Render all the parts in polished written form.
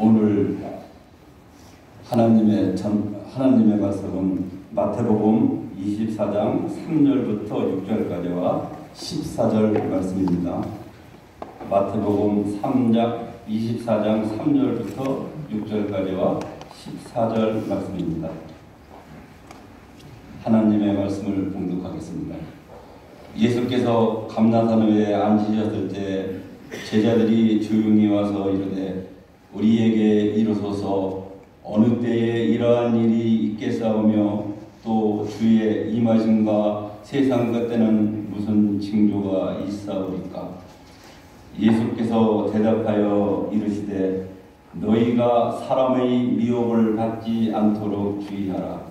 오늘 하나님의 말씀은 마태복음 24장 3절부터 6절까지와 14절 말씀입니다. 마태복음 24장 3절부터 6절까지와 14절 말씀입니다. 하나님의 말씀을 봉독하겠습니다. 예수께서 감나산호에 앉으셨을 때 제자들이 조용히 와서 이르되 우리에게 이르소서 어느 때에 이러한 일이 있겠사오며 또 주의 임하심과 세상 끝때는 무슨 징조가 있사오리까? 예수께서 대답하여 이르시되 너희가 사람의 미혹을 받지 않도록 주의하라.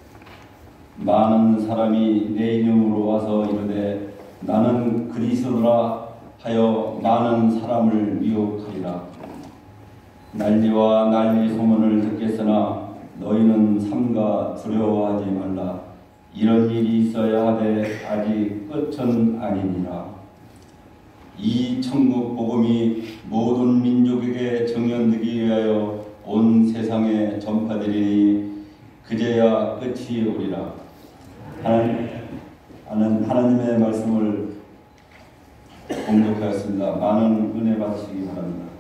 많은 사람이 내 이름으로 와서 이르되 나는 그리스도라 하여 많은 사람을 미혹하리라. 난리와 난리 소문을 듣겠으나 너희는 삼가 두려워하지 말라. 이런 일이 있어야 하되 아직 끝은 아니니라. 이 천국 복음이 모든 민족에게 정연되기 위하여 온 세상에 전파되리니 그제야 끝이 오리라. 하나님의 말씀을 공독하였습니다. 많은 은혜 받으시기 바랍니다.